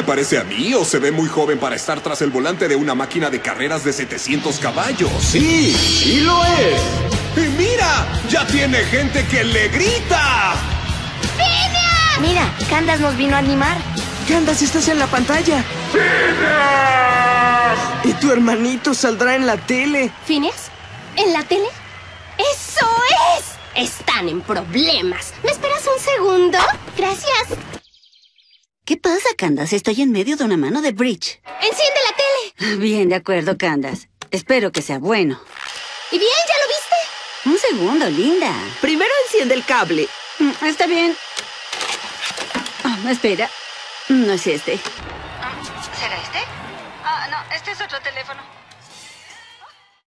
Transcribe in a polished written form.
parece a mí o se ve muy joven para estar tras el volante de una máquina de carreras de 700 caballos? Sí, sí lo es. ¡Y mira! ¡Ya tiene gente que le grita! ¡Phineas! Mira, Candace nos vino a animar. Candace, estás en la pantalla. Y tu hermanito saldrá en la tele. ¿Phineas? ¿En la tele? ¡Eso es! Están en problemas. ¿Me esperas un segundo? Gracias. ¿Qué pasa, Candace? Estoy en medio de una mano de bridge. ¡Enciende la tele! Bien, de acuerdo, Candace. Espero que sea bueno. ¿Y bien? ¿Ya lo viste? Un segundo, linda. Primero enciende el cable. Está bien. Espera. No es este. ¿Será este? No, este es otro teléfono.